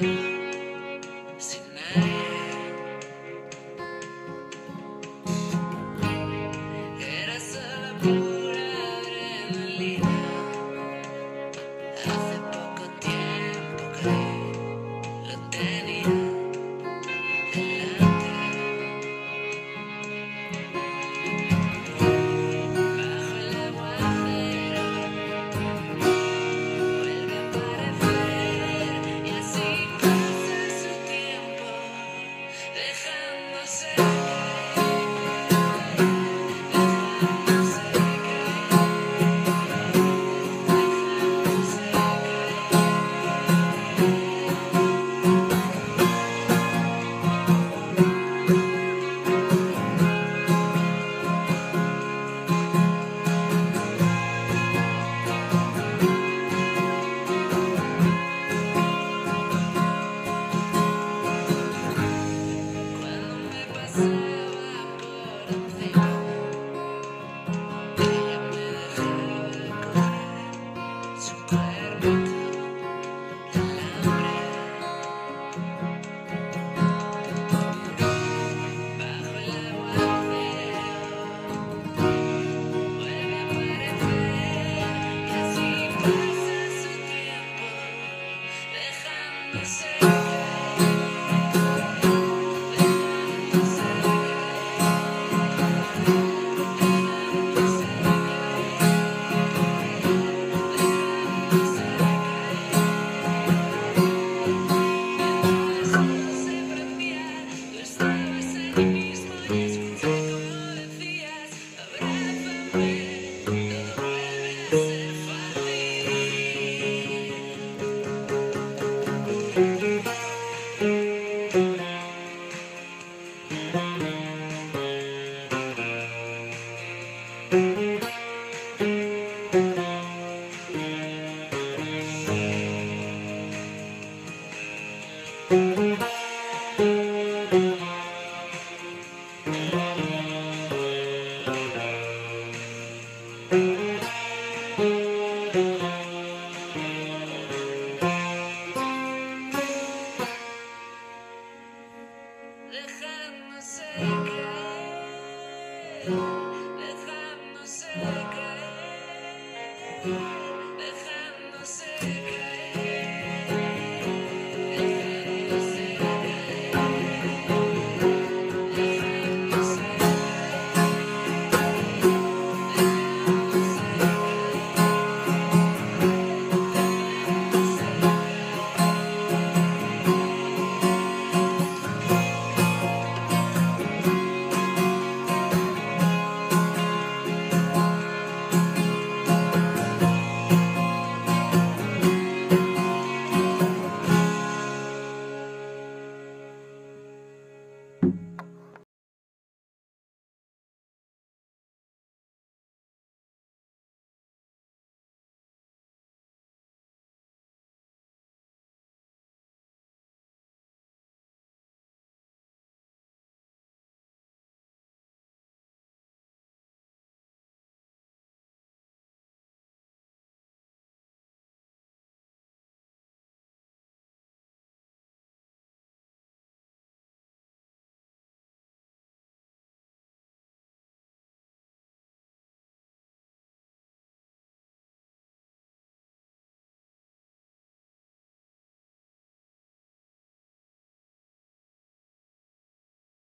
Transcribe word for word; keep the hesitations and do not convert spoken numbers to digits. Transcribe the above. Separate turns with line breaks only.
sin nadie. Era solo pura adrenalina. Hace poco tiempo que lo tenía delante. Bajo el aguacero vuelve a aparecer y así pasa su tiempo dejándose caer, dejándose caer, dejándose cuando me pasaba por encima, ella me dejaba coger su cuerpito de alambre. Bajo el aguacero vuelve a aparecer y así pasa su tiempo dejándose caer, dejándose mientras todo se prendía, tú estabas allí mismo y escuché como decías, abrázame, todo vuelve a ser fácil.